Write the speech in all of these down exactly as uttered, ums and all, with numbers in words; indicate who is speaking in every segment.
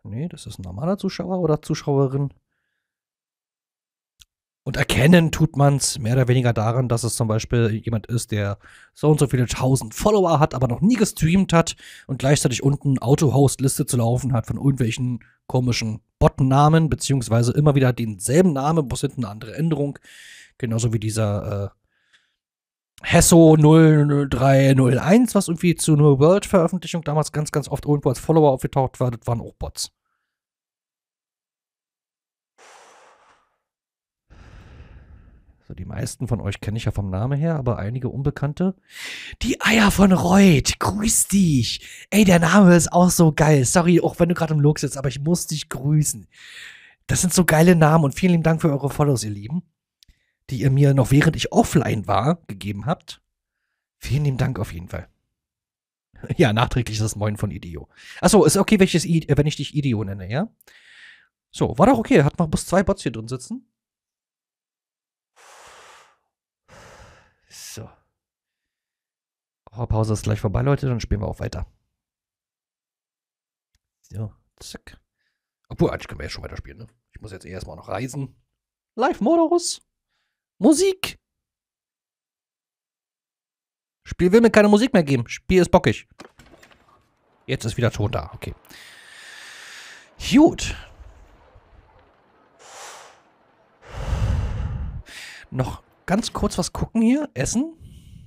Speaker 1: Nee, das ist ein normaler Zuschauer oder Zuschauerin. Und erkennen tut man es mehr oder weniger daran, dass es zum Beispiel jemand ist, der so und so viele tausend Follower hat, aber noch nie gestreamt hat und gleichzeitig unten Auto-Host-Liste zu laufen hat von irgendwelchen komischen Bottennamen, beziehungsweise immer wieder denselben Namen, bloß hinten eine andere Änderung. Genauso wie dieser äh, Hesso null drei null eins, was irgendwie zu New World-Veröffentlichung damals ganz, ganz oft irgendwo als Follower aufgetaucht war. Das waren auch Bots. So, die meisten von euch kenne ich ja vom Namen her, aber einige Unbekannte. Die Eier von Reut, grüß dich. Ey, der Name ist auch so geil. Sorry, auch wenn du gerade im Log sitzt, aber ich muss dich grüßen. Das sind so geile Namen und vielen lieben Dank für eure Follows, ihr Lieben, die ihr mir noch während ich offline war, gegeben habt. Vielen lieben Dank auf jeden Fall. Ja, nachträglich das Moin von Idio. Achso, ist okay, welches I wenn ich dich Idio nenne, ja? So, war doch okay. Hat noch bis zwei Bots hier drin sitzen. So. Oh, Pause ist gleich vorbei, Leute. Dann spielen wir auch weiter. So, zack. Obwohl, eigentlich können wir ja schon weiterspielen, ne? Ich muss jetzt eh erstmal noch reisen. Live-Modus. Musik. Spiel will mir keine Musik mehr geben. Spiel ist bockig. Jetzt ist wieder Ton da. Okay. Gut. Noch ganz kurz was gucken hier. Essen.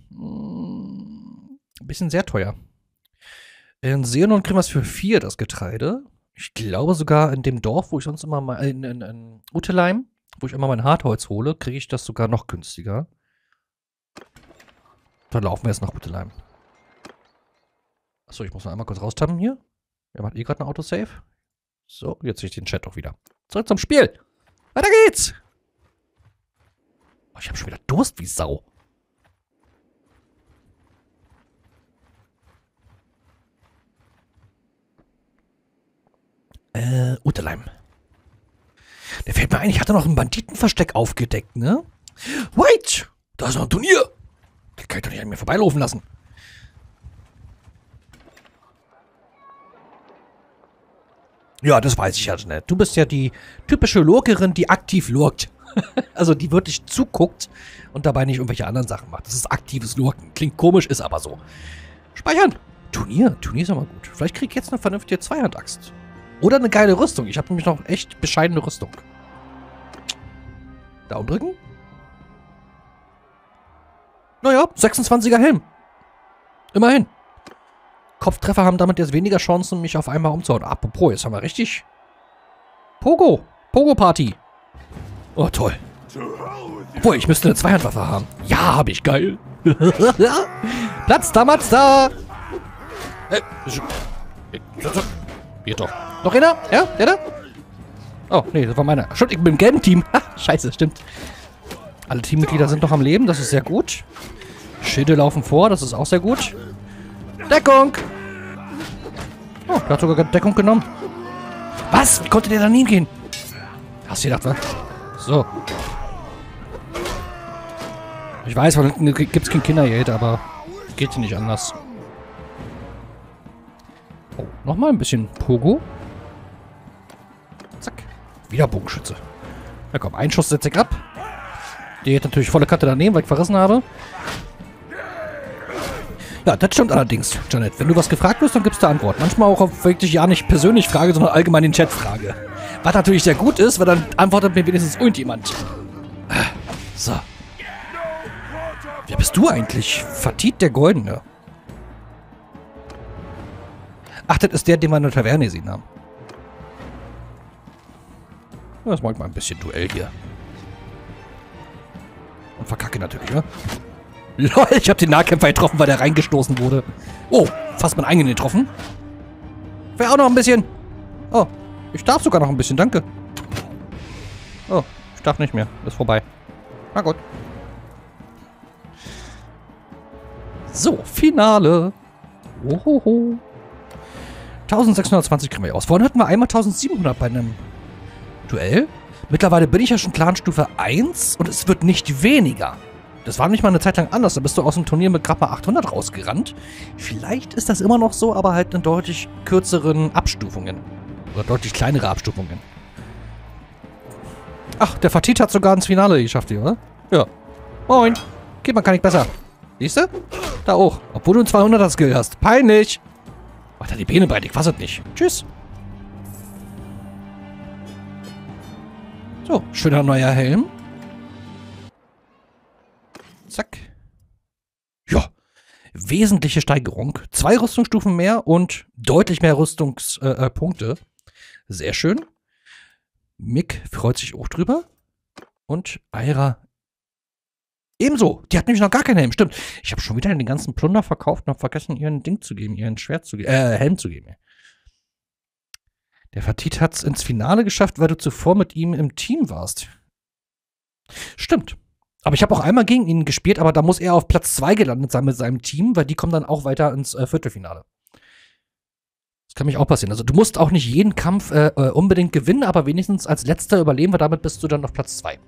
Speaker 1: Hm, ein bisschen sehr teuer. In Seenon kriegen wir es für vier, das Getreide. Ich glaube sogar in dem Dorf, wo ich sonst immer mal, in, in, in Uteleim, wo ich immer mein Hartholz hole, kriege ich das sogar noch günstiger. Dann laufen wir jetzt nach Uteleim. Achso, ich muss mal einmal kurz raustappen hier. Wer macht eh gerade ein Autosave? So, jetzt sehe ich den Chat auch wieder. Zurück zum Spiel. Weiter geht's. Oh, ich habe schon wieder Durst wie Sau. Äh, Uteleim. Der fällt mir ein, ich hatte noch ein Banditenversteck aufgedeckt, ne? Wait! Da ist noch ein Turnier! Das kann ich doch nicht an mir vorbeilaufen lassen. Ja, das weiß ich ja nicht. Du bist ja die typische Lurkerin, die aktiv lurkt. Also die wirklich zuguckt und dabei nicht irgendwelche anderen Sachen macht. Das ist aktives Lurken. Klingt komisch, ist aber so. Speichern! Turnier. Turnier ist aber gut. Vielleicht krieg ich jetzt eine vernünftige Zweihandaxt. Oder eine geile Rüstung. Ich habe nämlich noch echt bescheidene Rüstung. Daumen drücken. Naja, sechsundzwanziger Helm. Immerhin. Kopftreffer haben damit jetzt weniger Chancen, mich auf einmal umzuhauen. Apropos, jetzt haben wir richtig Pogo. Pogo-Party. Oh, toll. Obwohl, ich müsste eine Zweihandwaffe haben. Ja, habe ich. Geil. Platz da, Matz da. Äh, hier doch. Noch einer? Ja? Der da? Oh, nee, das war meiner. Stimmt, ich bin im gelben Team. Ha, scheiße, stimmt. Alle Teammitglieder sind noch am Leben, das ist sehr gut. Schilde laufen vor, das ist auch sehr gut. Deckung! Oh, der hat sogar Deckung genommen. Was? Wie konnte der da nie gehen? Hast du gedacht, was? So. Ich weiß, von hinten gibt es kein Kindergeld, aber geht hier nicht anders. Oh, nochmal ein bisschen Pogo. Zack. Wieder Bogenschütze. Na komm, einen Schuss setze ich ab. Die geht natürlich volle Kante daneben, weil ich verrissen habe. Ja, das stimmt allerdings, Janet. Wenn du was gefragt wirst, dann gibst du Antwort. Manchmal auch auf wirklich ja nicht persönlich frage, sondern allgemein den Chat frage. Was natürlich sehr gut ist, weil dann antwortet mir wenigstens irgendjemand. So. Wer bist du eigentlich? Fatit der Goldene. Ach, das ist der, den wir in der Taverne gesehen haben. Das mag mal ein bisschen Duell hier. Und verkacke natürlich, ne? Lol, ich habe den Nahkämpfer getroffen, weil der reingestoßen wurde. Oh, fast mein eigenen getroffen. Wäre auch noch ein bisschen. Oh, ich darf sogar noch ein bisschen, danke. Oh, ich darf nicht mehr. Ist vorbei. Na gut. So, Finale. Ohoho. eintausendsechshundertzwanzig kriegen wir aus. Vorhin hatten wir einmal eintausendsiebenhundert bei einem Duell. Mittlerweile bin ich ja schon Clanstufe eins und es wird nicht weniger. Das war nicht mal eine Zeit lang anders. Da bist du aus dem Turnier mit gerade mal achthundert rausgerannt. Vielleicht ist das immer noch so, aber halt in deutlich kürzeren Abstufungen. Oder deutlich kleinere Abstufungen. Ach, der Fatit hat sogar ins Finale geschafft hier, oder? Ja. Moin. Geht mal gar nicht besser. Siehst du? Da auch. Obwohl du einen zweihunderter-Skill hast. Peinlich. Macht er die Beine breit, ich fass es nicht. Tschüss. So, schöner neuer Helm. Zack. Ja. Wesentliche Steigerung. Zwei Rüstungsstufen mehr und deutlich mehr Rüstungspunkte. Äh, Sehr schön. Mick freut sich auch drüber. Und Aira ebenso. Die hat nämlich noch gar keinen Helm. Stimmt. Ich habe schon wieder den ganzen Plunder verkauft und habe vergessen, ihren Ding zu geben, ihren Schwert zu geben, äh, Helm zu geben. Der Fatit hat es ins Finale geschafft, weil du zuvor mit ihm im Team warst. Stimmt. Aber ich habe auch einmal gegen ihn gespielt, aber da muss er auf Platz zwei gelandet sein mit seinem Team, weil die kommen dann auch weiter ins äh, Viertelfinale. Das kann mich auch passieren. Also du musst auch nicht jeden Kampf äh, äh, unbedingt gewinnen, aber wenigstens als Letzter überleben, weil damit bist du dann auf Platz zwei.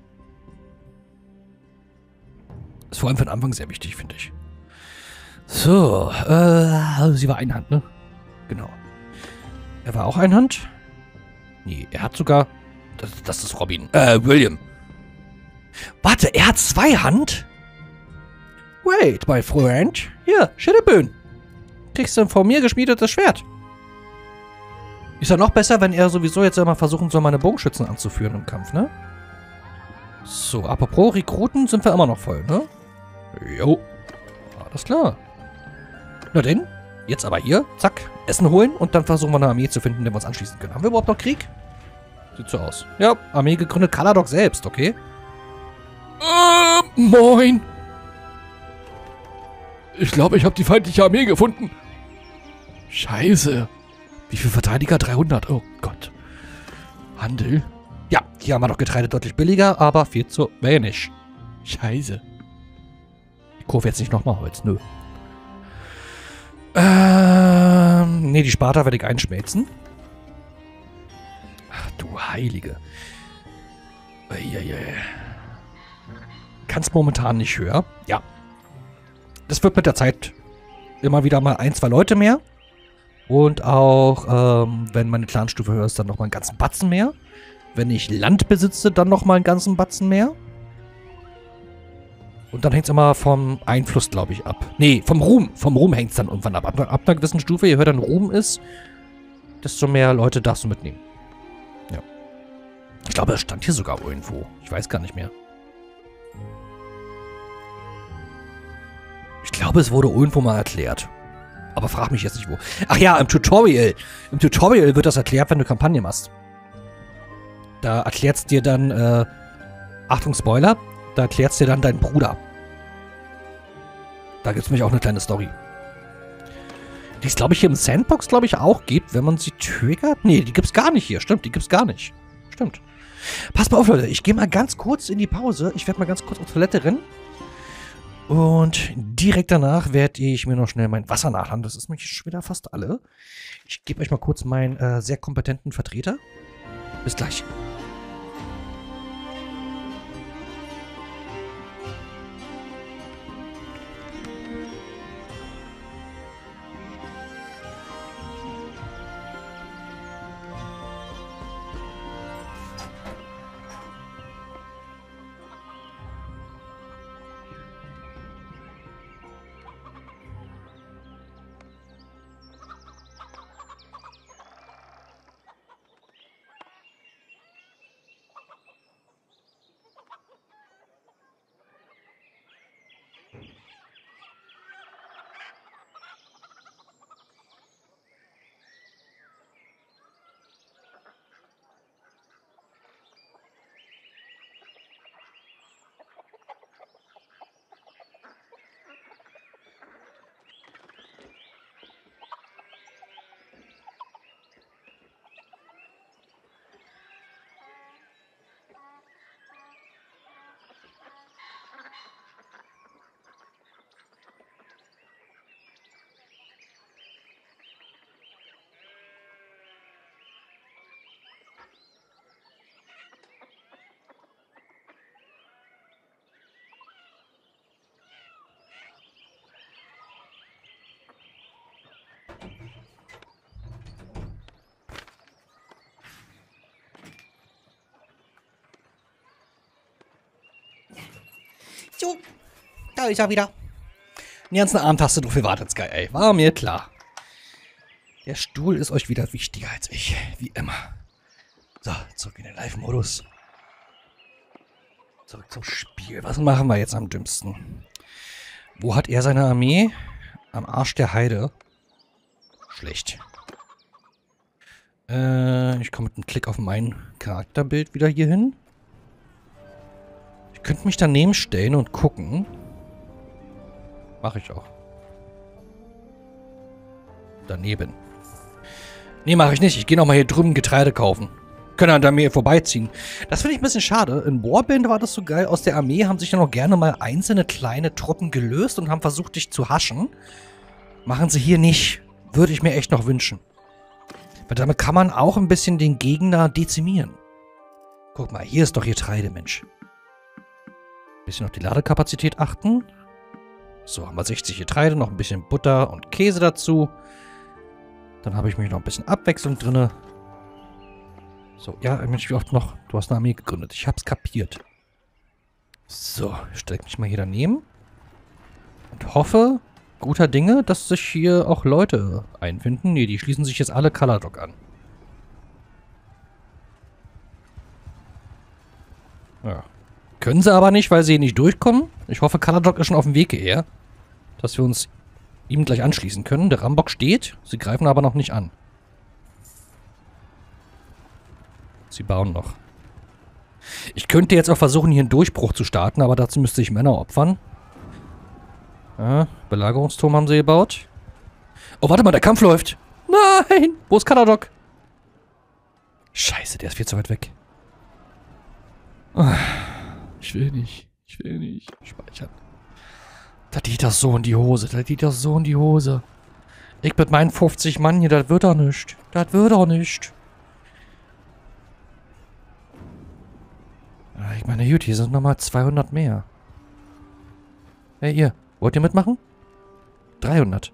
Speaker 1: Ist vor allem für den Anfang sehr wichtig, finde ich. So, äh, sie war Einhand, ne? Genau. Er war auch Einhand? Nee, er hat sogar... Das, das ist Robin. Äh, William. Warte, er hat Zweihand? Wait, my friend. Hier, Schitterböen. Kriegst du ein von mir geschmiedetes Schwert. Ist ja noch besser, wenn er sowieso jetzt immer versuchen soll, meine Bogenschützen anzuführen im Kampf, ne? So, apropos Rekruten sind wir immer noch voll, ne? Jo. Alles klar. Na denn, jetzt aber hier, zack, Essen holen und dann versuchen wir eine Armee zu finden, der wir uns anschließen können. Haben wir überhaupt noch Krieg? Sieht so aus. Ja, Armee gegründet, Kaladok selbst, okay? Äh, moin. Ich glaube, ich habe die feindliche Armee gefunden. Scheiße. Wie viel Verteidiger? dreihundert. Oh Gott. Handel. Ja, hier haben wir doch Getreide deutlich billiger, aber viel zu wenig. Scheiße. Ich kaufe jetzt nicht nochmal Holz, nö. Ähm, nee, die Sparta werde ich einschmelzen. Ach du Heilige. Eieiei. Kannst momentan nicht höher. Ja. Das wird mit der Zeit immer wieder mal ein, zwei Leute mehr. Und auch, ähm, wenn meine Clanstufe höher ist, dann nochmal einen ganzen Batzen mehr. Wenn ich Land besitze, dann nochmal einen ganzen Batzen mehr. Und dann hängt es immer vom Einfluss, glaube ich, ab. Nee, vom Ruhm. Vom Ruhm hängt es dann irgendwann ab. ab. Ab einer gewissen Stufe, je höher dein Ruhm ist, desto mehr Leute darfst du mitnehmen. Ja. Ich glaube, es stand hier sogar irgendwo. Ich weiß gar nicht mehr. Ich glaube, es wurde irgendwo mal erklärt. Aber frag mich jetzt nicht wo. Ach ja, im Tutorial. Im Tutorial wird das erklärt, wenn du Kampagne machst. Da erklärt es dir dann, äh, Achtung, Spoiler, da erklärt es dir dann dein Bruder. Da gibt es nämlich auch eine kleine Story. Die es, glaube ich, hier im Sandbox, glaube ich, auch gibt, wenn man sie triggert. Nee, die gibt es gar nicht hier. Stimmt, die gibt es gar nicht. Stimmt. Passt mal auf, Leute. Ich gehe mal ganz kurz in die Pause. Ich werde mal ganz kurz auf Toilette rennen. Und direkt danach werde ich mir noch schnell mein Wasser nachladen. Das ist nämlich schon wieder fast alle. Ich gebe euch mal kurz meinen äh, sehr kompetenten Vertreter. Bis gleich. So, da ist er wieder. Den ganzen Abend hast du drauf gewartet, Sky, ey. War mir klar. Der Stuhl ist euch wieder wichtiger als ich. Wie immer. So, zurück in den Live-Modus. Zurück zum Spiel. Was machen wir jetzt am dümmsten? Wo hat er seine Armee? Am Arsch der Heide. Schlecht. Äh, ich komme mit einem Klick auf mein Charakterbild wieder hier hin. Ich könnte mich daneben stellen und gucken. Mache ich auch. Daneben. Nee, mache ich nicht. Ich gehe nochmal hier drüben Getreide kaufen. Können an der Armee vorbeiziehen. Das finde ich ein bisschen schade. In Warband war das so geil. Aus der Armee haben sich dann auch gerne mal einzelne kleine Truppen gelöst und haben versucht, dich zu haschen. Machen sie hier nicht. Würde ich mir echt noch wünschen. Weil damit kann man auch ein bisschen den Gegner dezimieren. Guck mal, hier ist doch Getreide, Mensch. Bisschen auf die Ladekapazität achten. So, haben wir sechzig Getreide, noch ein bisschen Butter und Käse dazu. Dann habe ich mich noch ein bisschen Abwechslung drin. So, ja, Mensch, wie oft noch? Du hast eine Armee gegründet. Ich hab's kapiert. So, ich stelle mich mal hier daneben. Und hoffe, guter Dinge, dass sich hier auch Leute einfinden. Nee, die schließen sich jetzt alle Kalatok an. Ja. Können sie aber nicht, weil sie hier nicht durchkommen. Ich hoffe, Kalatok ist schon auf dem Weg hierher. Dass wir uns ihm gleich anschließen können. Der Rambock steht, sie greifen aber noch nicht an. Sie bauen noch. Ich könnte jetzt auch versuchen, hier einen Durchbruch zu starten, aber dazu müsste ich Männer opfern. Ja, Belagerungsturm haben sie gebaut. Oh, warte mal, der Kampf läuft. Nein! Wo ist Kalatok? Scheiße, der ist viel zu weit weg. Ich will nicht. Ich will nicht. Speichern. Da geht das so in die Hose. Da geht das so in die Hose. Ich mit meinen fünfzig Mann hier, das wird doch nicht. Das wird doch nicht. Ich meine, gut, hier sind nochmal zweihundert mehr. Hey, ihr. Wollt ihr mitmachen? dreihundert.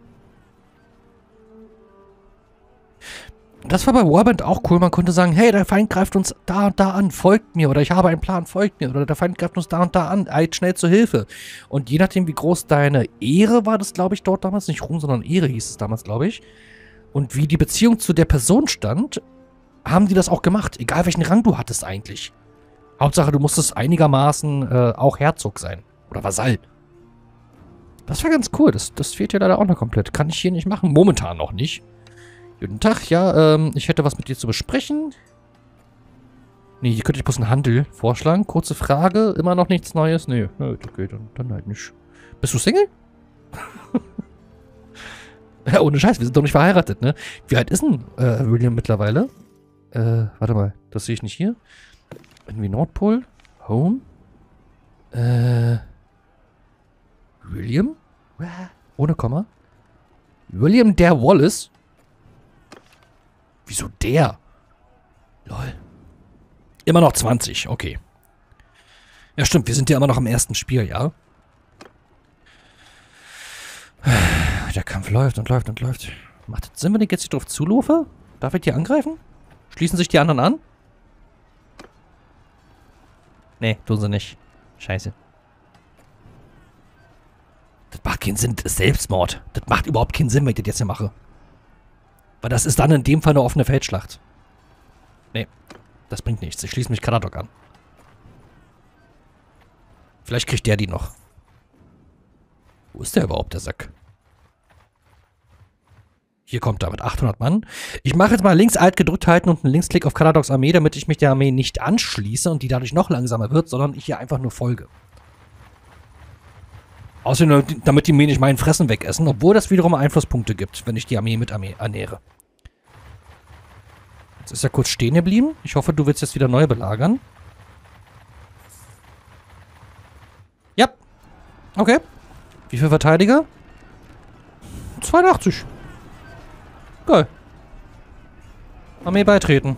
Speaker 1: Das war bei Warband auch cool. Man konnte sagen, hey, der Feind greift uns da und da an, folgt mir. Oder ich habe einen Plan, folgt mir. Oder der Feind greift uns da und da an, eilt schnell zur Hilfe. Und je nachdem, wie groß deine Ehre war, das glaube ich dort damals, nicht Ruhm, sondern Ehre hieß es damals, glaube ich. Und wie die Beziehung zu der Person stand, haben die das auch gemacht. Egal welchen Rang du hattest eigentlich. Hauptsache, du musstest einigermaßen äh, auch Herzog sein. Oder Vasall. Das war ganz cool. Das, das fehlt ja leider auch noch komplett. Kann ich hier nicht machen. Momentan noch nicht. Guten Tag, ja, ähm, ich hätte was mit dir zu besprechen. Nee, hier könnte ich bloß einen Handel vorschlagen. Kurze Frage, immer noch nichts Neues? Nee, nee okay, dann, dann halt nicht. Bist du Single? Ja, ohne Scheiß, wir sind doch nicht verheiratet, ne? Wie alt ist denn äh, William mittlerweile? Äh, warte mal, das sehe ich nicht hier. Irgendwie Nordpol, Home. Äh, William? Ohne Komma. William der Wallace? Wieso der? Lol. Immer noch zwanzig, okay. Ja, stimmt, wir sind ja immer noch im ersten Spiel, ja? Der Kampf läuft und läuft und läuft. Macht das Sinn, wenn ich jetzt hier drauf zulaufe? Darf ich die angreifen? Schließen sich die anderen an? Nee, tun sie nicht. Scheiße. Das macht keinen Sinn, das ist Selbstmord. Das macht überhaupt keinen Sinn, wenn ich das jetzt hier mache. Weil das ist dann in dem Fall eine offene Feldschlacht. Nee, das bringt nichts. Ich schließe mich Kalatok an. Vielleicht kriegt der die noch. Wo ist der überhaupt, der Sack? Hier kommt er mit achthundert Mann. Ich mache jetzt mal links Alt gedrückt halten und einen Linksklick auf Kalatoks Armee, damit ich mich der Armee nicht anschließe und die dadurch noch langsamer wird, sondern ich hier einfach nur folge. Außerdem, damit die mir nicht meinen Fressen wegessen, obwohl das wiederum Einflusspunkte gibt, wenn ich die Armee mit Armee ernähre. Jetzt ist er kurz stehen geblieben. Ich hoffe, du willst jetzt wieder neu belagern. Ja. Okay. Wie viel Verteidiger? zweiundachtzig. Geil. Armee beitreten.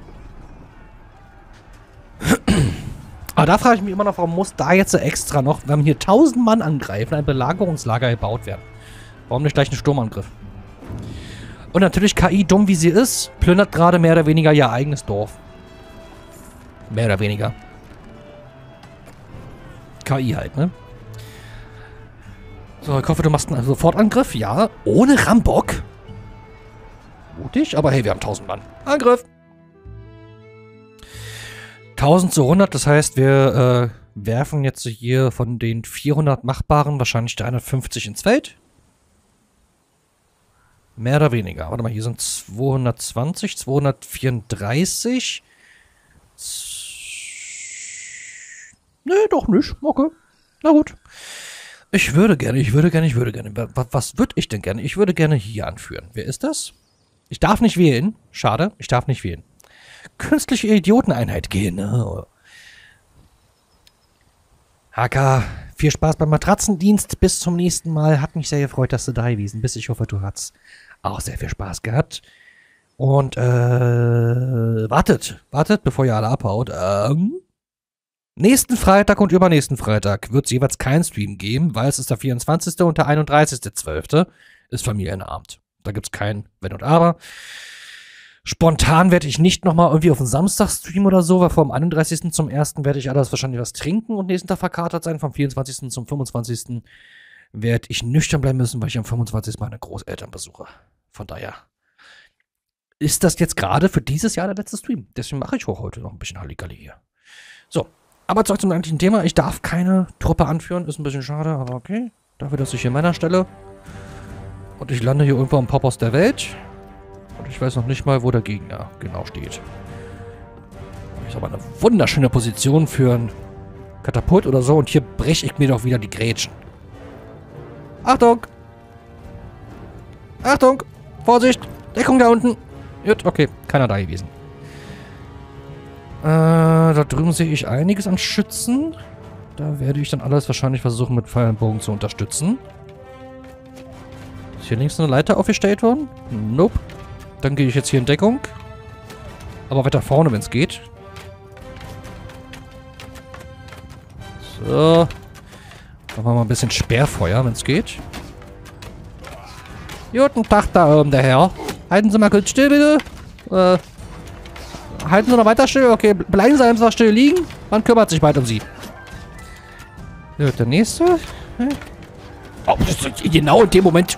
Speaker 1: Aber da frage ich mich immer noch, warum muss da jetzt extra noch, wenn hier tausend Mann angreifen, ein Belagerungslager gebaut werden? Warum nicht gleich ein Sturmangriff? Und natürlich K I, dumm wie sie ist, plündert gerade mehr oder weniger ihr eigenes Dorf. Mehr oder weniger. K I halt, ne? So, ich hoffe, du machst einen Sofortangriff. Ja, ohne Rambock. Mutig, aber hey, wir haben tausend Mann. Angriff! tausend zu hundert, das heißt, wir äh, werfen jetzt hier von den vierhundert machbaren wahrscheinlich dreihundertfünfzig ins Feld. Mehr oder weniger. Warte mal, hier sind zweihundertzwanzig, zweihundertvierunddreißig. Nee, doch nicht. Okay. Na gut. Ich würde gerne, ich würde gerne, ich würde gerne. Was, was würde ich denn gerne? Ich würde gerne hier anführen. Wer ist das? Ich darf nicht wählen. Schade, ich darf nicht wählen. Künstliche Idioteneinheit, genau. Haka, viel Spaß beim Matratzendienst. Bis zum nächsten Mal. Hat mich sehr gefreut, dass du da gewesen bist. Ich hoffe, du hast auch sehr viel Spaß gehabt. Und, äh, wartet. Wartet, bevor ihr alle abhaut. Ähm, nächsten Freitag und übernächsten Freitag wird es jeweils keinen Stream geben, weil es ist der vierundzwanzigste und der einunddreißigste zwölfte ist Familienabend. Da gibt es kein Wenn und Aber. Spontan werde ich nicht nochmal irgendwie auf den Samstag streamen oder so, weil vom einunddreißigsten zum ersten werde ich alles wahrscheinlich was trinken und nächsten Tag verkatert sein. Vom vierundzwanzigsten zum fünfundzwanzigsten werde ich nüchtern bleiben müssen, weil ich am fünfundzwanzigsten meine Großeltern besuche. Von daher ist das jetzt gerade für dieses Jahr der letzte Stream. Deswegen mache ich auch heute noch ein bisschen Halligalli hier. So, aber zurück zum eigentlichen Thema. Ich darf keine Truppe anführen, ist ein bisschen schade, aber okay. Dafür, dass ich hier Männer stelle. Und ich lande hier irgendwo am Popos der Welt. Und ich weiß noch nicht mal, wo der Gegner genau steht. Das ist aber eine wunderschöne Position für ein Katapult oder so. Und hier breche ich mir doch wieder die Grätschen. Achtung! Achtung! Vorsicht! Deckung da unten! Gut, okay. Keiner da gewesen. Äh, da drüben sehe ich einiges an Schützen. Da werde ich dann alles wahrscheinlich versuchen, mit Pfeil und Bogen zu unterstützen. Ist hier links eine Leiter aufgestellt worden? Nope. Dann gehe ich jetzt hier in Deckung. Aber weiter vorne, wenn es geht. So. Machen wir mal ein bisschen Sperrfeuer, wenn es geht. Guten Tag da oben, der Herr. Halten Sie mal kurz still, bitte. Äh, halten Sie noch weiter still? Okay, bleiben Sie einfach still liegen. Man kümmert sich bald um Sie. Ja, der nächste. Oh, genau in dem Moment.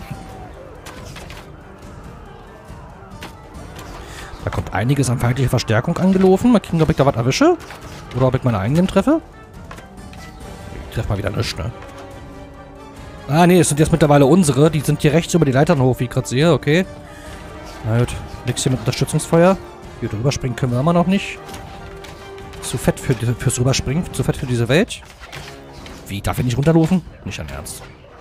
Speaker 1: Da kommt einiges an feindlicher Verstärkung angelaufen. Mal gucken, ob ich da was erwische. Oder ob ich meine eigenen treffe. Ich treffe mal wieder nichts, ne? Ah, nee, es sind jetzt mittlerweile unsere. Die sind hier rechts über die Leitern hoch, wie ich gerade sehe. Okay. Na gut. Nix hier mit Unterstützungsfeuer. Hier drüber springen können wir immer noch nicht. Zu fett für die, fürs Rüberspringen. Zu fett für diese Welt. Wie? Darf ich nicht runterlaufen? Nicht an Ernst.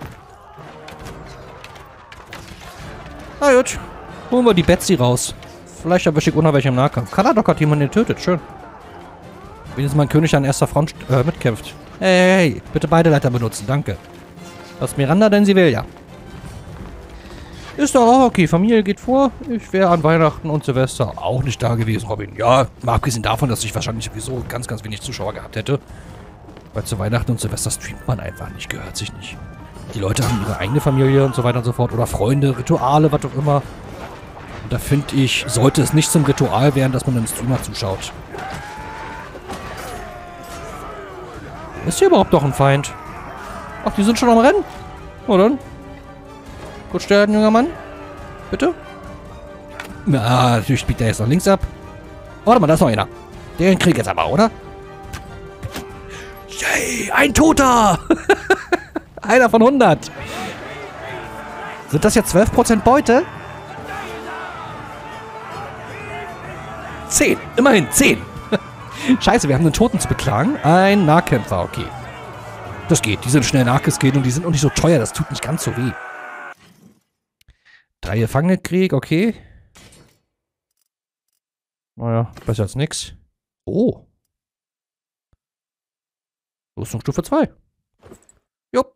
Speaker 1: Na gut. Holen wir die Betsy raus. Vielleicht erwische ich unter welche im Nahkampf. Kaladok hat jemanden getötet. Schön. Wenigstens mein König an erster Front äh, mitkämpft. Hey, hey, hey. Bitte beide Leiter benutzen. Danke. Was Miranda denn sie will, ja. Ist doch auch okay. Familie geht vor. Ich wäre an Weihnachten und Silvester auch nicht da gewesen, Robin. Ja, mal abgesehen davon, dass ich wahrscheinlich sowieso ganz, ganz wenig Zuschauer gehabt hätte. Weil zu Weihnachten und Silvester streamt man einfach nicht. Gehört sich nicht. Die Leute haben ihre eigene Familie und so weiter und so fort. Oder Freunde, Rituale, was auch immer. Und da finde ich, sollte es nicht zum Ritual werden, dass man einem Streamer zuschaut. Ist hier überhaupt noch ein Feind? Ach, die sind schon am Rennen? Na dann. Gut stellen, junger Mann. Bitte? Na, natürlich biegt der jetzt nach links ab. Warte mal, da ist noch einer. Den krieg ich jetzt aber, oder? Yay, ein Toter! Einer von hundert. Sind das jetzt zwölf Prozent Beute? zehn. Immerhin, zehn. Scheiße, wir haben einen Toten zu beklagen. Ein Nahkämpfer, okay. Das geht. Die sind schnell nachgeskillt und die sind auch nicht so teuer. Das tut nicht ganz so weh. Drei Gefangene Krieg, okay. Naja, besser als nix. Oh. Rüstungsstufe zwei. Jupp.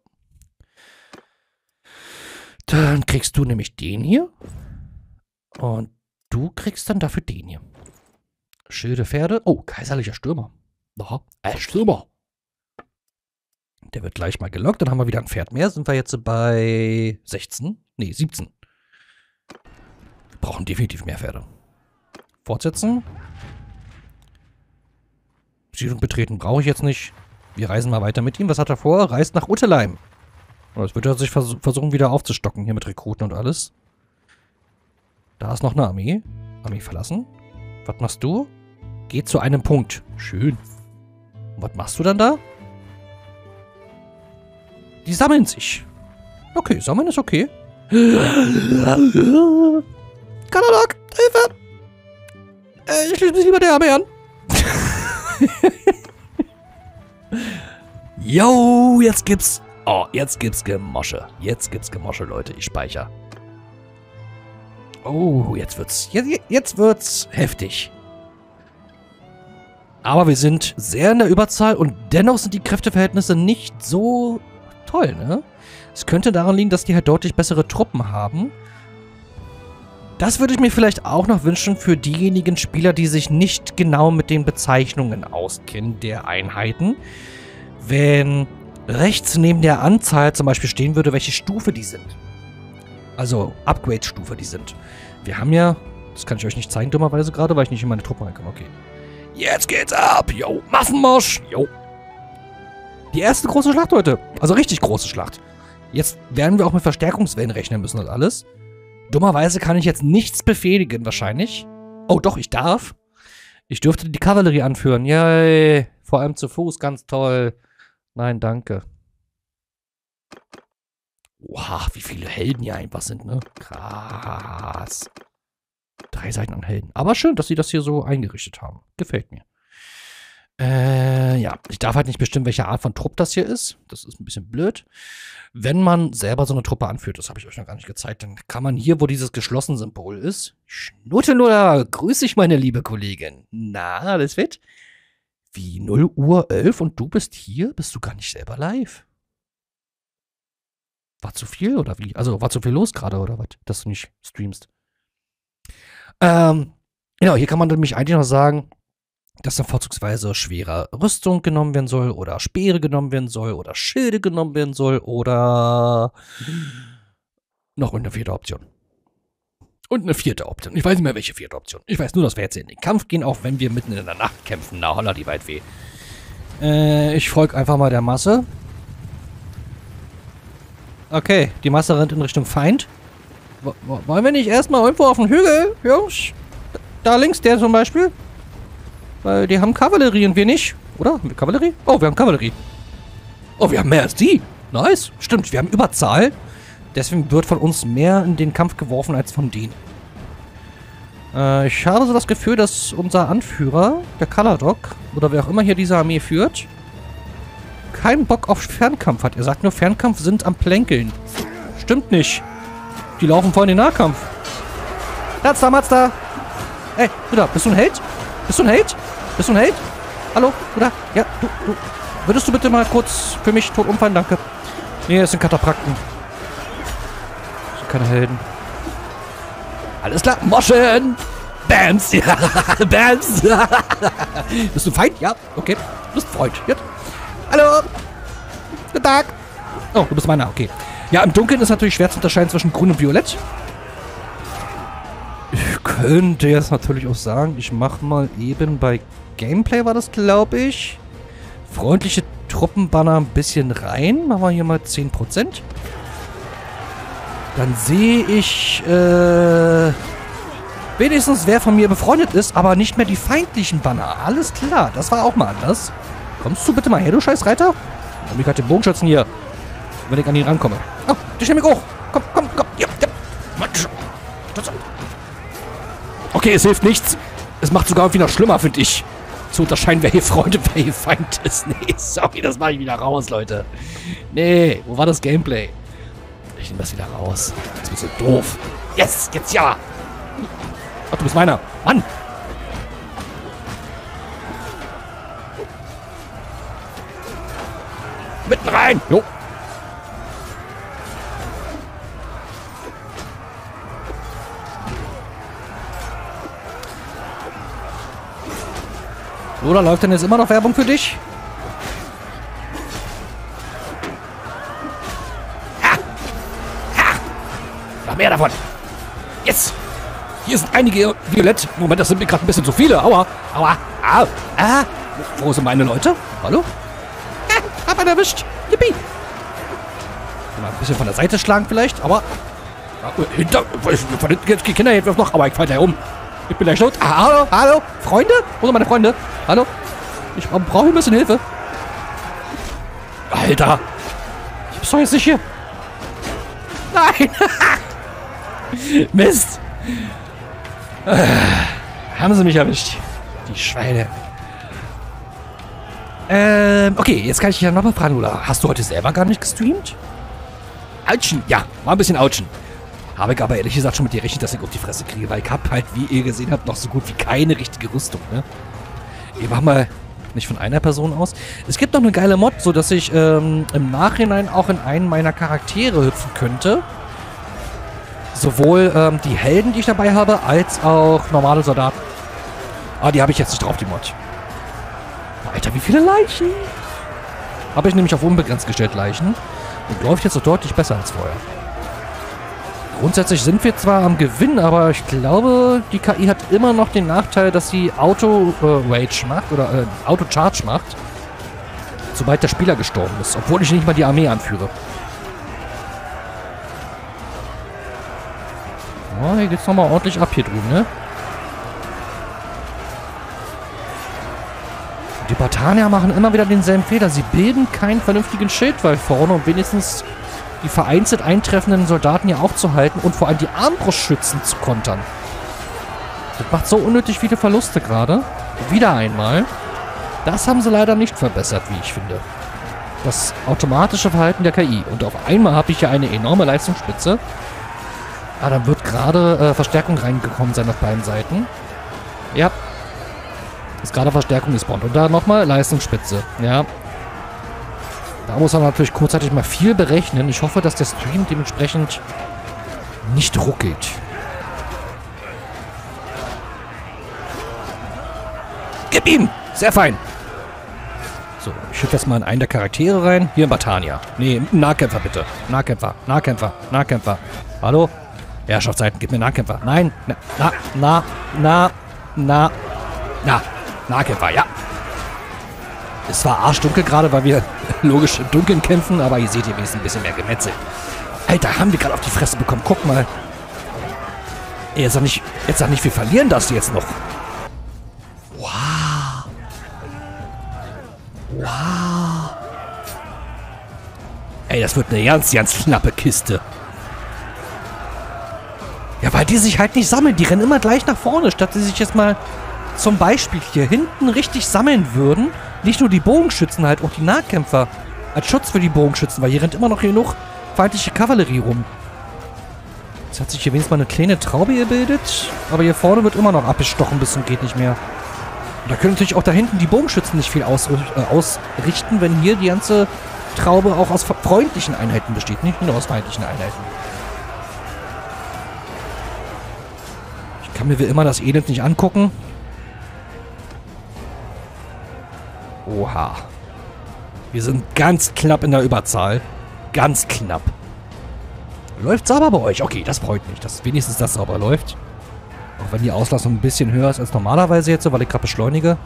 Speaker 1: Dann kriegst du nämlich den hier. Und du kriegst dann dafür den hier. Schilde Pferde. Oh, kaiserlicher Stürmer. Aha, ein Stürmer. Der wird gleich mal gelockt. Dann haben wir wieder ein Pferd mehr. Sind wir jetzt bei sechzehn? Nee, siebzehn. Wir brauchen definitiv mehr Pferde. Fortsetzen. Siedlung betreten brauche ich jetzt nicht. Wir reisen mal weiter mit ihm. Was hat er vor? Reist nach Uteleim. Und jetzt wird er sich vers versuchen, wieder aufzustocken hier mit Rekruten und alles. Da ist noch eine Armee. Armee verlassen. Was machst du? Geh zu einem Punkt. Schön. Und was machst du dann da? Die sammeln sich. Okay, sammeln ist okay. Katalog, Hilfe! Äh, ich schließe mich lieber der Armee an. Yo, jetzt gibt's... Oh, jetzt gibt's Gemosche. Jetzt gibt's Gemosche, Leute. Ich speichere. Oh, jetzt wird's... Jetzt, jetzt wird's heftig. Aber wir sind sehr in der Überzahl und dennoch sind die Kräfteverhältnisse nicht so toll, ne? Es könnte daran liegen, dass die halt deutlich bessere Truppen haben. Das würde ich mir vielleicht auch noch wünschen für diejenigen Spieler, die sich nicht genau mit den Bezeichnungen auskennen der Einheiten. Wenn rechts neben der Anzahl zum Beispiel stehen würde, welche Stufe die sind. Also Upgrade-Stufe die sind. Wir haben ja, das kann ich euch nicht zeigen dummerweise gerade, weil ich nicht in meine Truppen reinkomme. Okay. Jetzt geht's ab. Jo, Massenmarsch. Jo. Die erste große Schlacht, Leute. Also richtig große Schlacht. Jetzt werden wir auch mit Verstärkungswellen rechnen müssen und alles. Dummerweise kann ich jetzt nichts befehligen, wahrscheinlich. Oh, doch, ich darf. Ich dürfte die Kavallerie anführen. Yay. Vor allem zu Fuß, ganz toll. Nein, danke. Wow, wie viele Helden hier einfach sind, ne? Krass. Drei Seiten an Helden. Aber schön, dass sie das hier so eingerichtet haben. Gefällt mir. Äh, ja. Ich darf halt nicht bestimmen, welche Art von Trupp das hier ist. Das ist ein bisschen blöd. Wenn man selber so eine Truppe anführt, das habe ich euch noch gar nicht gezeigt, dann kann man hier, wo dieses geschlossene Symbol ist, Schnutteluller, grüß dich, meine liebe Kollegin. Na, alles fit? Wie, null Uhr elf und du bist hier? Bist du gar nicht selber live? War zu viel oder wie? Also, war zu viel los gerade oder was, dass du nicht streamst? Ähm, genau, hier kann man nämlich eigentlich noch sagen, dass dann vorzugsweise schwere Rüstung genommen werden soll oder Speere genommen werden soll oder Schilde genommen werden soll oder noch eine vierte Option. Und eine vierte Option. Ich weiß nicht mehr, welche vierte Option. Ich weiß nur, dass wir jetzt in den Kampf gehen, auch wenn wir mitten in der Nacht kämpfen. Na, holla, die weit weh. Äh, ich folge einfach mal der Masse. Okay, die Masse rennt in Richtung Feind. W wollen wir nicht erstmal irgendwo auf den Hügel, Jungs? Da links, der zum Beispiel. Weil die haben Kavallerie und wir nicht. Oder? Haben wir Kavallerie? Oh, wir haben Kavallerie. Oh, wir haben mehr als die. Nice. Stimmt, wir haben Überzahl. Deswegen wird von uns mehr in den Kampf geworfen als von denen. Äh, ich habe so das Gefühl, dass unser Anführer, der Kaladok, oder wer auch immer hier diese Armee führt, keinen Bock auf Fernkampf hat. Er sagt nur, Fernkampf sind am Plänkeln. Stimmt nicht. Die laufen voll in den Nahkampf. Mazda, Mazda. Ey, Bruder, bist du ein Held? Bist du ein Held? Bist du ein Held? Hallo, Bruder? Ja, du, du. Würdest du bitte mal kurz für mich tot umfallen? Danke. Nee, das sind Kataprakten. Das sind keine Helden. Alles klar. Moschen! Bams! Ja, Bams! Bist du ein Feind? Ja, okay. Du bist Freund. Gut. Hallo! Guten Tag! Oh, du bist meiner, okay. Ja, im Dunkeln ist natürlich schwer zu unterscheiden zwischen Grün und Violett. Ich könnte jetzt natürlich auch sagen, ich mache mal eben bei Gameplay, war das, glaube ich. Freundliche Truppenbanner ein bisschen rein. Machen wir hier mal zehn Prozent. Dann sehe ich, äh, wenigstens wer von mir befreundet ist, aber nicht mehr die feindlichen Banner. Alles klar, das war auch mal anders. Kommst du bitte mal her, du scheiß Reiter? Ich hab mich gerade den Bogenschützen hier, wenn ich an ihn rankomme. Oh, dich nehme ich hoch. Komm, komm, komm. Ja, ja. Okay, es hilft nichts. Es macht sogar irgendwie noch schlimmer, finde ich. Zu unterscheiden, wer hier Freund und wer hier Feind ist. Nee, sorry, das mache ich wieder raus, Leute. Nee, wo war das Gameplay? Ich nehme das wieder raus. Das ist so doof. Yes, jetzt ja. Ach, du bist meiner. Mann. Mitten rein. Jo. Oder läuft denn jetzt immer noch Werbung für dich? Ha! Ha! Noch mehr davon. Yes! Hier sind einige Violett. Moment, das sind mir gerade ein bisschen zu viele. Aua! Aua! Au! Ah! Wo sind meine Leute? Hallo? Hab einen erwischt. Yippie. Mal ein bisschen von der Seite schlagen vielleicht, aber... Hinter... Von hinten jetzt die Kinder jetzt noch, aber ich falle da um. Ich bin gleich tot. Ah, hallo, hallo. Freunde? Wo sind meine Freunde? Hallo? Ich brauche ein bisschen Hilfe. Alter. Ich hab's doch jetzt nicht hier. Nein. Mist. Äh, haben sie mich erwischt. Die Schweine. Ähm, okay, jetzt kann ich dich ja nochmal fragen, oder hast du heute selber gar nicht gestreamt? Autschen, ja, war ein bisschen Autschen. Habe ich aber ehrlich gesagt schon mit dir rechnen, dass ich auf die Fresse kriege, weil ich hab halt, wie ihr gesehen habt, noch so gut wie keine richtige Rüstung, ne? Ich mach mal nicht von einer Person aus. Es gibt noch eine geile Mod, so dass ich ähm, im Nachhinein auch in einen meiner Charaktere hüpfen könnte. Sowohl ähm, die Helden, die ich dabei habe, als auch normale Soldaten. Ah, die habe ich jetzt nicht drauf, die Mod. Alter, wie viele Leichen? Habe ich nämlich auf unbegrenzt gestellt, Leichen. Und läuft jetzt so deutlich besser als vorher. Grundsätzlich sind wir zwar am Gewinn, aber ich glaube, die K I hat immer noch den Nachteil, dass sie Auto-Rage äh, macht oder äh, Auto-Charge macht, sobald der Spieler gestorben ist, obwohl ich nicht mal die Armee anführe. Oh, hier geht's nochmal ordentlich ab hier drüben, ne? Die Spartanier machen immer wieder denselben Fehler. Sie bilden keinen vernünftigen Schildwall vorne, um wenigstens die vereinzelt eintreffenden Soldaten ja aufzuhalten und vor allem die Armbrustschützen zu kontern. Das macht so unnötig viele Verluste gerade. Wieder einmal. Das haben sie leider nicht verbessert, wie ich finde. Das automatische Verhalten der K I. Und auf einmal habe ich ja eine enorme Leistungsspitze. Ah, dann wird gerade äh, Verstärkung reingekommen sein auf beiden Seiten. Ja. Ist gerade Verstärkung gespawnt. Und da nochmal Leistungsspitze. Ja. Da muss man natürlich kurzzeitig mal viel berechnen. Ich hoffe, dass der Stream dementsprechend nicht ruckelt. Gib ihm! Sehr fein. So, ich schütte jetzt mal in einen der Charaktere rein. Hier in Spartanier. Nee, Nahkämpfer bitte. Nahkämpfer, Nahkämpfer, Nahkämpfer. Hallo? Herrschaftsseiten, gib mir Nahkämpfer. Nein. Na, na, na, na, na, na. Nahkämpfer, ja. Es war arschdunkel gerade, weil wir logisch im Dunkeln kämpfen, aber ihr seht hier wenigstens ein bisschen mehr Gemetzel. Alter, haben wir gerade auf die Fresse bekommen. Guck mal. Ey, jetzt sag nicht, jetzt sag nicht, wir verlieren das jetzt noch. Wow. Wow. Ey, das wird eine ganz, ganz knappe Kiste. Ja, weil die sich halt nicht sammeln. Die rennen immer gleich nach vorne, statt sie sich jetzt mal zum Beispiel hier hinten richtig sammeln würden. Nicht nur die Bogenschützen, halt auch die Nahkämpfer. Als Schutz für die Bogenschützen, weil hier rennt immer noch genug feindliche Kavallerie rum. Jetzt hat sich hier wenigstens mal eine kleine Traube gebildet. Aber hier vorne wird immer noch abgestochen bis zum geht nicht mehr. Und da können natürlich auch da hinten die Bogenschützen nicht viel aus, äh, ausrichten, wenn hier die ganze Traube auch aus freundlichen Einheiten besteht. Nicht nur aus feindlichen Einheiten. Ich kann mir wie immer das Elend nicht angucken. Oha. Wir sind ganz knapp in der Überzahl. Ganz knapp. Läuft sauber bei euch? Okay, das freut mich, dass wenigstens das sauber läuft. Auch wenn die Auslastung ein bisschen höher ist als normalerweise jetzt so, weil ich gerade beschleunige.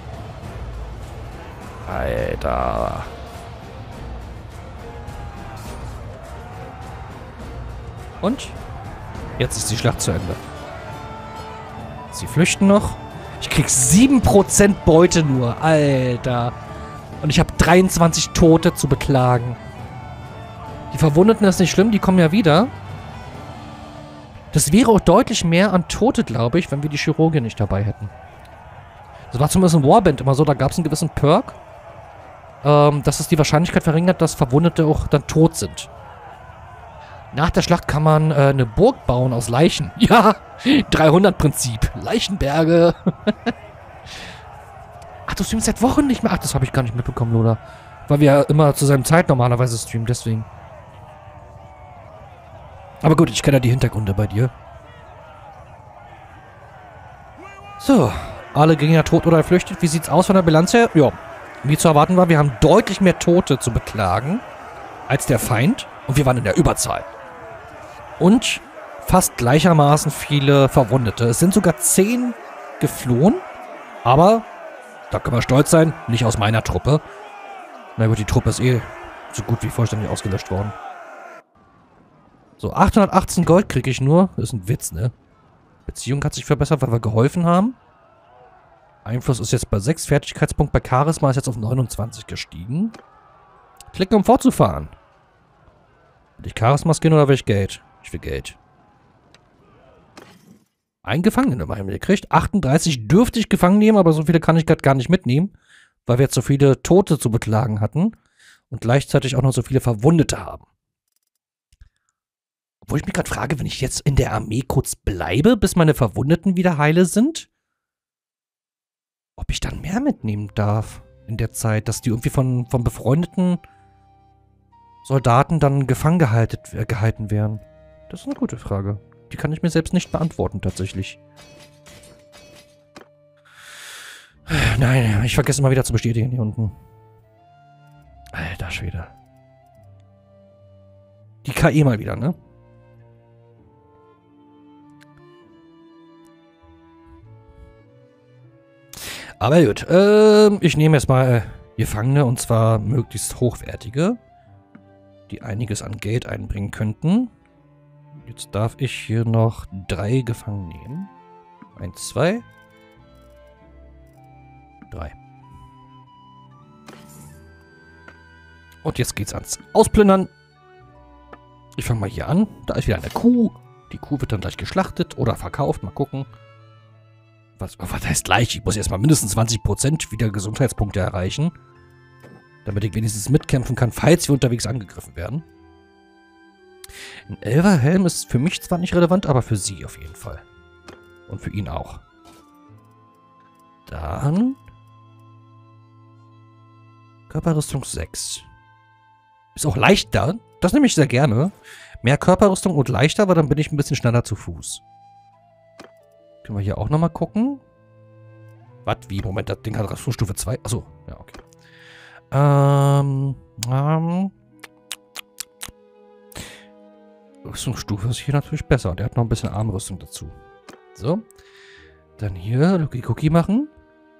Speaker 1: Alter. Und? Jetzt ist die Schlacht zu Ende. Sie flüchten noch. Ich krieg sieben Prozent Beute nur. Alter. Und ich habe dreiundzwanzig Tote zu beklagen. Die Verwundeten ist nicht schlimm, die kommen ja wieder. Das wäre auch deutlich mehr an Tote, glaube ich, wenn wir die Chirurgin nicht dabei hätten. Das war zumindest in Warband immer so, da gab es einen gewissen Perk, ähm, dass es die Wahrscheinlichkeit verringert, dass Verwundete auch dann tot sind. Nach der Schlacht kann man äh, eine Burg bauen aus Leichen. Ja, dreihundert-Prinzip. Leichenberge. Ach, du streamst seit Wochen nicht mehr? Ach, das habe ich gar nicht mitbekommen, Lola. Weil wir ja immer zur selben Zeit normalerweise streamen, deswegen. Aber gut, ich kenne ja die Hintergründe bei dir. So, alle Gegner tot oder geflüchtet. Wie sieht's aus von der Bilanz her? Ja, wie zu erwarten war, wir haben deutlich mehr Tote zu beklagen als der Feind. Und wir waren in der Überzahl. Und fast gleichermaßen viele Verwundete. Es sind sogar zehn geflohen. Aber, da können wir stolz sein, nicht aus meiner Truppe. Na gut, die Truppe ist eh so gut wie vollständig ausgelöscht worden. So, achthundertachtzehn Gold kriege ich nur. Das ist ein Witz, ne? Beziehung hat sich verbessert, weil wir geholfen haben. Einfluss ist jetzt bei sechs. Fertigkeitspunkt bei Charisma ist jetzt auf neunundzwanzig gestiegen. Klicken, um fortzufahren. Will ich Charisma skin oder will ich Geld? Ich will Geld. Ein Gefangenen immerhin gekriegt. achtunddreißig dürfte ich gefangen nehmen, aber so viele kann ich gerade gar nicht mitnehmen, weil wir jetzt so viele Tote zu beklagen hatten und gleichzeitig auch noch so viele Verwundete haben. Obwohl ich mich gerade frage, wenn ich jetzt in der Armee kurz bleibe, bis meine Verwundeten wieder heile sind, ob ich dann mehr mitnehmen darf in der Zeit, dass die irgendwie von, von befreundeten Soldaten dann gefangen gehalten, äh, gehalten werden. Das ist eine gute Frage. Die kann ich mir selbst nicht beantworten, tatsächlich. Nein, ich vergesse mal wieder zu bestätigen hier unten. Alter Schwede. Die K I mal wieder, ne? Aber gut, ähm, ich nehme jetzt mal Gefangene, und zwar möglichst hochwertige, die einiges an Geld einbringen könnten. Jetzt darf ich hier noch drei gefangen nehmen. Eins, zwei. Drei. Und jetzt geht's ans Ausplündern. Ich fange mal hier an. Da ist wieder eine Kuh. Die Kuh wird dann gleich geschlachtet oder verkauft. Mal gucken. Was, was heißt gleich? Ich muss erstmal mindestens zwanzig Prozent wieder Gesundheitspunkte erreichen. Damit ich wenigstens mitkämpfen kann, falls wir unterwegs angegriffen werden. Ein Elverhelm ist für mich zwar nicht relevant, aber für sie auf jeden Fall. Und für ihn auch. Dann Körperrüstung sechs. Ist auch leichter. Das nehme ich sehr gerne. Mehr Körperrüstung und leichter, aber dann bin ich ein bisschen schneller zu Fuß. Können wir hier auch nochmal gucken. Was? Wie? Moment, das Ding hat Rüstungsstufe zwei. Achso, ja, okay. Ähm, ähm. Rüstungsstufe ist hier natürlich besser. Und er hat noch ein bisschen Armrüstung dazu. So. Dann hier Lucky Cookie machen.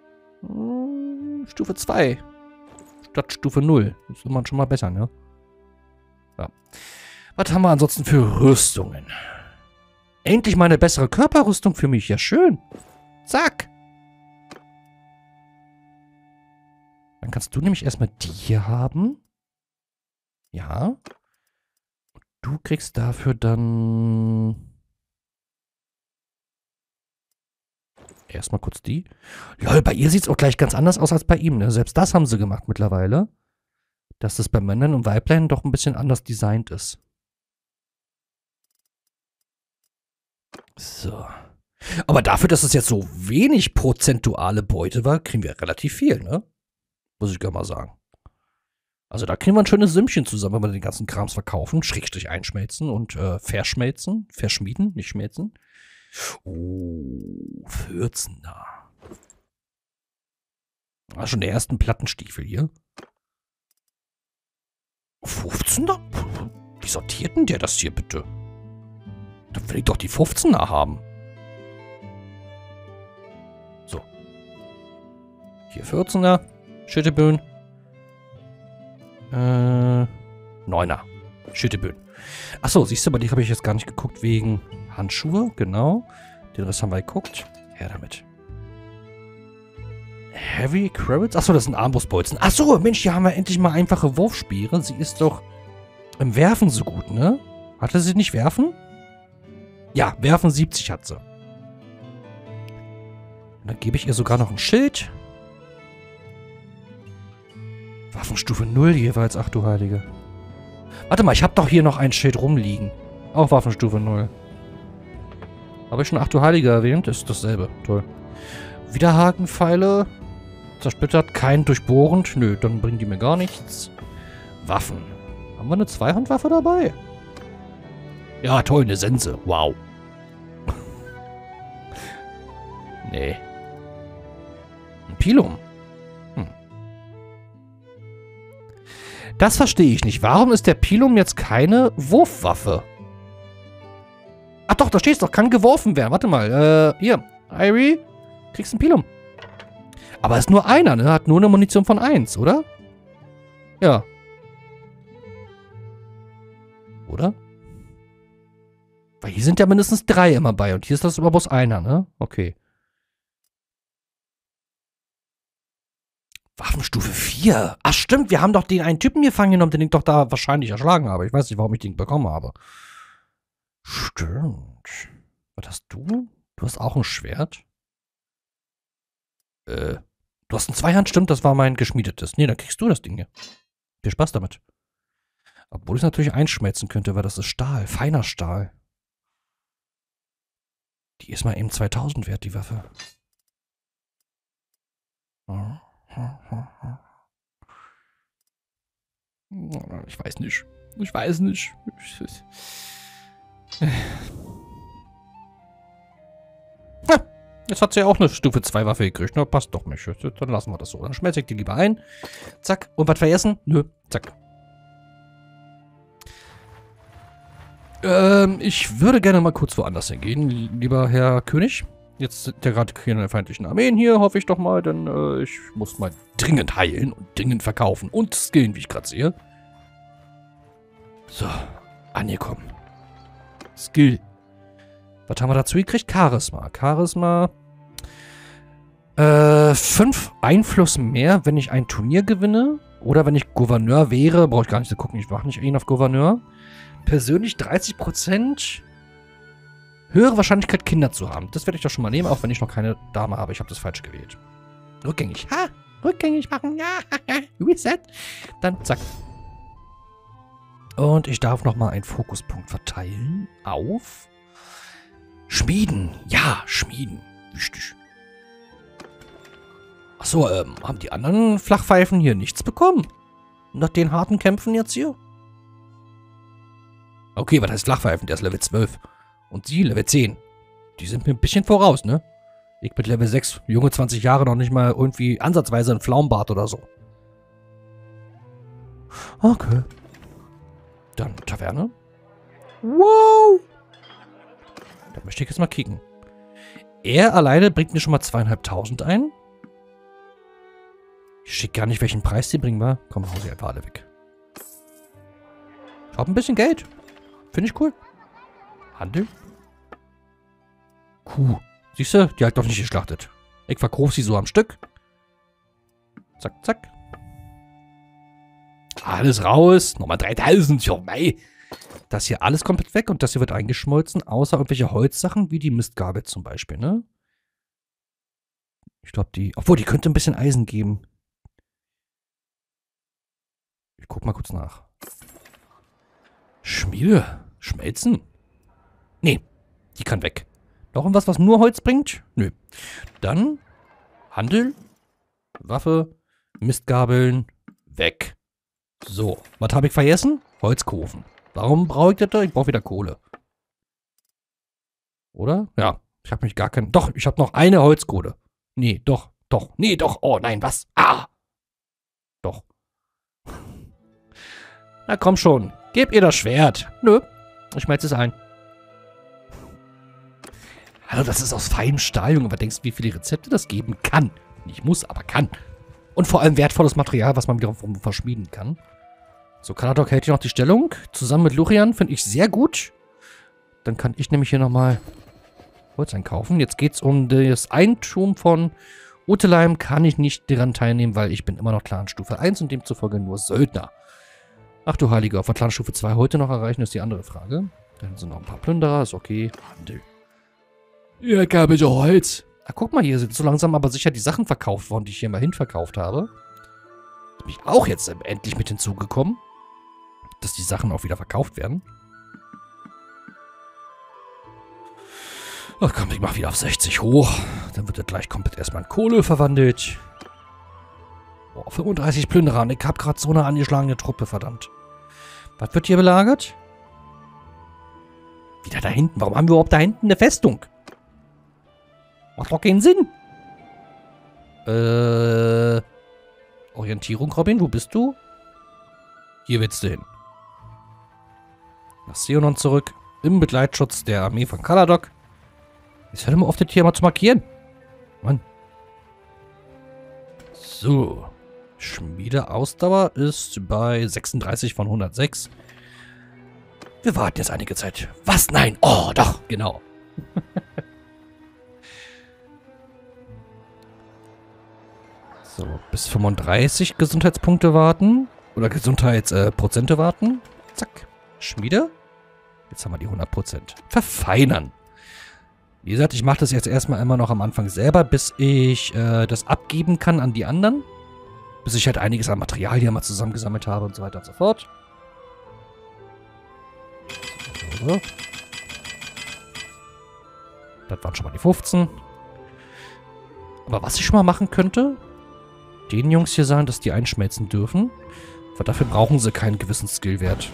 Speaker 1: Stufe zwei. Statt Stufe null. Das ist immer schon mal besser, ne? Ja. Was haben wir ansonsten für Rüstungen? Endlich mal eine bessere Körperrüstung für mich. Ja, schön. Zack. Dann kannst du nämlich erstmal die hier haben. Ja. Du kriegst dafür dann erstmal kurz die. Lol, bei ihr sieht es auch gleich ganz anders aus als bei ihm, ne? Selbst das haben sie gemacht mittlerweile. Dass das bei Männern und Weiblein doch ein bisschen anders designt ist. So. Aber dafür, dass es jetzt so wenig prozentuale Beute war, kriegen wir relativ viel, ne? Muss ich gar mal sagen. Also da kriegen wir ein schönes Sümmchen zusammen, wenn wir den ganzen Krams verkaufen. Schrägstrich einschmelzen und äh, verschmelzen. Verschmieden, nicht schmelzen. Oh, vierzehner. Ah, schon der ersten Plattenstiefel hier. fünfzehner? Wie sortiert denn der das hier bitte? Da will ich doch die fünfzehner haben. So. Hier vierzehner. Schütteböen. Äh, neuner. Schütteböen. Achso, siehst du, bei die habe ich jetzt gar nicht geguckt wegen Handschuhe. Genau. Den Rest haben wir geguckt. Her damit. Heavy Cravats? Achso, das sind Armbrustbolzen. Achso, Mensch, hier haben wir endlich mal einfache Wurfspeere. Sie ist doch im Werfen so gut, ne? Hatte sie nicht Werfen? Ja, Werfen siebzig hat sie. Und dann gebe ich ihr sogar noch ein Schild. Waffenstufe null jeweils, ach du Heilige. Warte mal, ich habe doch hier noch ein Schild rumliegen. Auch Waffenstufe null. Habe ich schon ach du Heilige erwähnt? Ist dasselbe. Toll. Widerhakenpfeile. Zersplittert, kein durchbohrend. Nö, dann bringen die mir gar nichts. Waffen. Haben wir eine Zweihandwaffe dabei? Ja, toll, eine Sense. Wow. Nee. Ein Pilum. Hm. Das verstehe ich nicht. Warum ist der Pilum jetzt keine Wurfwaffe? Ach doch, da steht es doch. Kann geworfen werden. Warte mal. Äh, hier. Irie, kriegst ein Pilum. Aber ist nur einer, ne? Hat nur eine Munition von eins, oder? Ja. Oder? Weil hier sind ja mindestens drei immer bei und hier ist das aber bloß einer, ne? Okay. Waffenstufe vier. Ach stimmt, wir haben doch den einen Typen gefangen genommen, den ich doch da wahrscheinlich erschlagen habe. Ich weiß nicht, warum ich den bekommen habe. Stimmt. Was hast du? Du hast auch ein Schwert? Äh, du hast ein Zweihand, stimmt, das war mein geschmiedetes. Nee, dann kriegst du das Ding hier. Viel Spaß damit. Obwohl ich es natürlich einschmelzen könnte, weil das ist Stahl, feiner Stahl. Die ist mal eben zweitausend wert, die Waffe. Ich weiß nicht. Ich weiß nicht. Jetzt hat sie ja auch eine Stufe zwei Waffe gekriegt. Na, passt doch nicht. Dann lassen wir das so. Dann schmelze ich die lieber ein. Zack. Und was vergessen? Nö. Zack. Ähm, ich würde gerne mal kurz woanders hingehen, lieber Herr König. Jetzt sind ja gerade keine feindlichen Armeen hier, hoffe ich doch mal, denn äh, ich muss mal dringend heilen und dringend verkaufen und skillen, wie ich gerade sehe. So, angekommen. Skill. Was haben wir dazu gekriegt? Charisma. Charisma. Äh, fünf Einfluss mehr, wenn ich ein Turnier gewinne. Oder wenn ich Gouverneur wäre. Brauche ich gar nicht zu gucken, ich mache nicht ihn auf Gouverneur. Persönlich dreißig Prozent höhere Wahrscheinlichkeit, Kinder zu haben. Das werde ich doch schon mal nehmen, auch wenn ich noch keine Dame habe. Ich habe das falsch gewählt. Rückgängig. Ha! Rückgängig machen. Ja! Reset. Dann zack. Und ich darf nochmal einen Fokuspunkt verteilen auf Schmieden. Ja, Schmieden. Wichtig. Achso, ähm, haben die anderen Flachpfeifen hier nichts bekommen? Nach den harten Kämpfen jetzt hier? Okay, was heißt Flachpfeifen? Der ist Level zwölf. Und sie Level zehn. Die sind mir ein bisschen voraus, ne? Ich mit Level sechs, junge zwanzig Jahre, noch nicht mal irgendwie ansatzweise ein Pflaumenbart oder so. Okay. Dann Taverne. Wow! Da möchte ich jetzt mal kicken. Er alleine bringt mir schon mal zweieinhalbtausend ein. Ich schick gar nicht, welchen Preis die bringen, wa? Komm, hau sie einfach alle weg. Ich hab ein bisschen Geld. Finde ich cool. Handel. Kuh. Siehst du? Die hat doch nicht geschlachtet. Ich verkaufe sie so am Stück. Zack, zack. Alles raus. Nochmal dreitausend. Ja, mei. Das hier alles komplett weg und das hier wird eingeschmolzen, außer irgendwelche Holzsachen, wie die Mistgabel zum Beispiel, ne? Ich glaube, die... Obwohl, die könnte ein bisschen Eisen geben. Ich guck mal kurz nach. Schmiede. Schmelzen? Nee, die kann weg. Noch irgendwas, was nur Holz bringt? Nö. Dann Handel, Waffe, Mistgabeln, weg. So, was habe ich vergessen? Holzkofen. Warum brauche ich das da? Ich brauche wieder Kohle. Oder? Ja, ich habe mich gar kein... Doch, ich habe noch eine Holzkohle. Nee, doch, doch. Nee, doch. Oh, nein, was? Ah! Doch. Na komm schon. Gebt ihr das Schwert. Nö. Ich schmelze es ein. Hallo, das ist aus feinem Stahl, Junge. Was denkst du, wie viele Rezepte das geben kann? Nicht muss, aber kann. Und vor allem wertvolles Material, was man wiederum verschmieden kann. So, Kaladok hält hier noch die Stellung. Zusammen mit Lurian finde ich sehr gut. Dann kann ich nämlich hier nochmal Holz einkaufen. Jetzt geht es um das Eigentum von Uteleim. Kann ich nicht daran teilnehmen, weil ich bin immer noch Clanstufe eins und demzufolge nur Söldner. Ach du Heiliger, ob wir Clanstufe zwei heute noch erreichen, ist die andere Frage. Dann sind noch ein paar Plünderer, ist okay. Handel. Ja, gab bitte Holz. Ach, guck mal, hier sind so langsam aber sicher die Sachen verkauft worden, die ich hier mal hinverkauft habe. Bin ich auch jetzt endlich mit hinzugekommen, dass die Sachen auch wieder verkauft werden. Ach komm, ich mach wieder auf sechzig hoch. Dann wird er gleich komplett erstmal in Kohle verwandelt. Boah, fünfunddreißig Plünderer. Und ich hab gerade so eine angeschlagene Truppe, verdammt. Was wird hier belagert? Wieder da hinten. Warum haben wir überhaupt da hinten eine Festung? Macht doch keinen Sinn. Äh... Orientierung, Robin, wo bist du? Hier willst du hin. Nach Seonon zurück. Im Begleitschutz der Armee von Kaladok. Jetzt hör doch mal auf, das hier mal zu markieren. Mann. So. Schmiedeausdauer ist bei sechsunddreißig von hundertsechs. Wir warten jetzt einige Zeit. Was? Nein. Oh, doch. Genau. So, bis fünfunddreißig Gesundheitspunkte warten. Oder Gesundheitsprozente äh, warten. Zack. Schmiede. Jetzt haben wir die hundert Prozent. Verfeinern. Wie gesagt, ich mache das jetzt erstmal immer noch am Anfang selber, bis ich äh, das abgeben kann an die anderen. Bis ich halt einiges an Material hier mal zusammengesammelt habe und so weiter und so fort. So. Das waren schon mal die fünfzehn. Aber was ich schon mal machen könnte, den Jungs hier sagen, dass die einschmelzen dürfen. Weil dafür brauchen sie keinen gewissen Skillwert.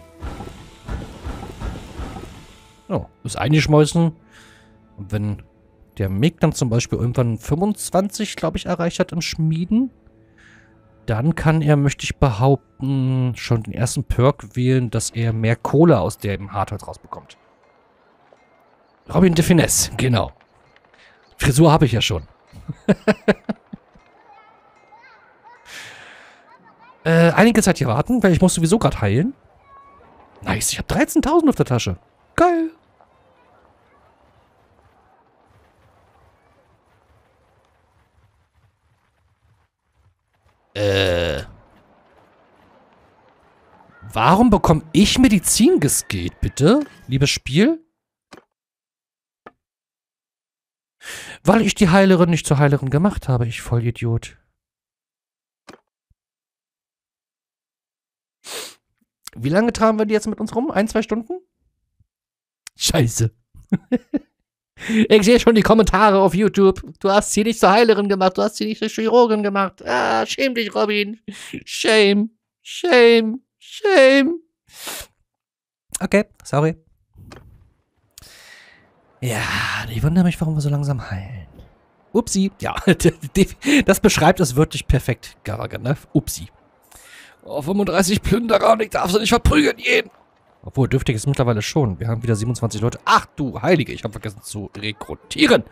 Speaker 1: So, ist eingeschmolzen. Und wenn der Mick dann zum Beispiel irgendwann fünfundzwanzig, glaube ich, erreicht hat im Schmieden, dann kann er, möchte ich behaupten, schon den ersten Perk wählen, dass er mehr Kohle aus dem Hardholz rausbekommt. Robin de Finesse, genau. Frisur habe ich ja schon. äh, einige Zeit hier warten, weil ich muss sowieso gerade heilen. Nice, ich habe dreizehntausend auf der Tasche. Geil. Äh. Warum bekomme ich Medizin geskillt, bitte? Liebes Spiel? Weil ich die Heilerin nicht zur Heilerin gemacht habe, ich Vollidiot. Wie lange tragen wir die jetzt mit uns rum? Ein, zwei Stunden? Scheiße. Ich sehe schon die Kommentare auf YouTube. Du hast sie nicht zur Heilerin gemacht, du hast sie nicht zur Chirurgin gemacht. Ah, schäm dich, Robin. Shame, shame, shame. Okay, sorry. Ja, ich wundere mich, warum wir so langsam heilen. Upsi. Ja, das beschreibt es wirklich perfekt, Garagan, ne? Upsi. Oh, fünfunddreißig Plünderer und ich darf sie nicht verprügeln, jeden. Obwohl, dürftig ist mittlerweile schon. Wir haben wieder siebenundzwanzig Leute. Ach du Heilige, ich habe vergessen zu rekrutieren.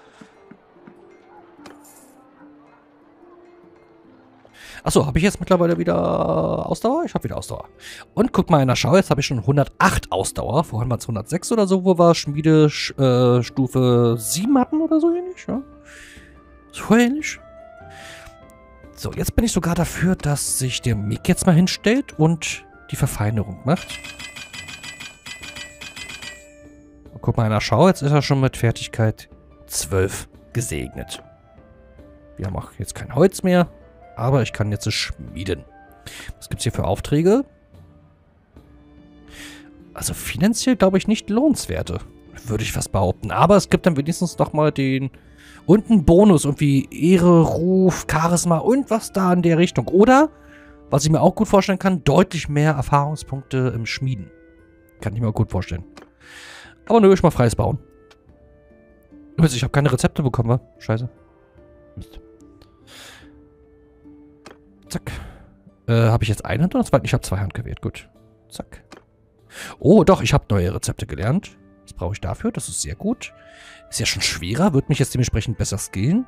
Speaker 1: Achso, habe ich jetzt mittlerweile wieder Ausdauer? Ich habe wieder Ausdauer. Und guck mal in der Schau, jetzt habe ich schon hundertacht Ausdauer. Vorhin waren es hundertsechs oder so, wo wir Schmiede äh, Stufe sieben hatten oder so ähnlich. Ja? So ähnlich. So, jetzt bin ich sogar dafür, dass sich der Mick jetzt mal hinstellt und die Verfeinerung macht. Und guck mal in der Schau, jetzt ist er schon mit Fertigkeit zwölf gesegnet. Wir haben auch jetzt kein Holz mehr. Aber ich kann jetzt schmieden. Was gibt es hier für Aufträge? Also finanziell, glaube ich, nicht lohnenswerte. Würde ich fast behaupten. Aber es gibt dann wenigstens noch mal den... Und einen Bonus. Irgendwie Ehre, Ruf, Charisma und was da in der Richtung. Oder, was ich mir auch gut vorstellen kann, deutlich mehr Erfahrungspunkte im Schmieden. Kann ich mir auch gut vorstellen. Aber nur ich mal freies Bauen. Übrigens, ich habe keine Rezepte bekommen, wa? Scheiße. Mist. Zack. Äh, habe ich jetzt eine Hand oder zwei? Ich habe zwei Hand gewählt. Gut. Zack. Oh, doch, ich habe neue Rezepte gelernt. Was brauche ich dafür? Das ist sehr gut. Ist ja schon schwerer. Wird mich jetzt dementsprechend besser skillen.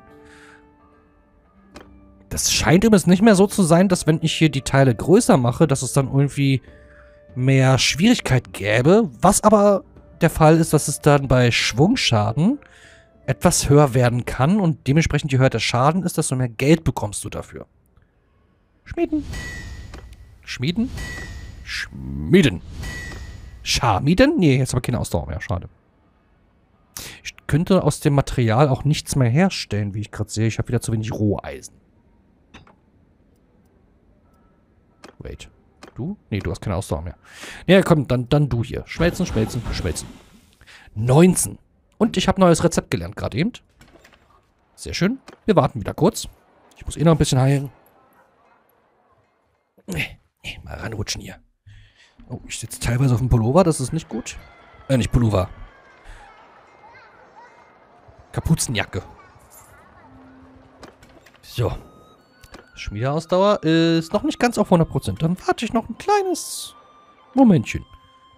Speaker 1: Das scheint übrigens nicht mehr so zu sein, dass wenn ich hier die Teile größer mache, dass es dann irgendwie mehr Schwierigkeit gäbe. Was aber der Fall ist, dass es dann bei Schwungschaden etwas höher werden kann. Und dementsprechend, je höher der Schaden ist, desto mehr Geld bekommst du dafür. Schmieden. Schmieden. Schmieden. Scharmieden? Nee, jetzt habe ich keine Ausdauer mehr. Schade. Ich könnte aus dem Material auch nichts mehr herstellen, wie ich gerade sehe. Ich habe wieder zu wenig Roheisen. Wait. Du? Nee, du hast keine Ausdauer mehr. Nee, komm, dann, dann du hier. Schmelzen, schmelzen, schmelzen. neunzehn. Und ich habe neues Rezept gelernt gerade eben. Sehr schön. Wir warten wieder kurz. Ich muss eh noch ein bisschen heilen. Nee, nee, mal ranrutschen hier. Oh, ich sitze teilweise auf dem Pullover, das ist nicht gut. Äh, nicht Pullover. Kapuzenjacke. So. Schmiedeausdauer ist noch nicht ganz auf hundert Prozent. Dann warte ich noch ein kleines Momentchen.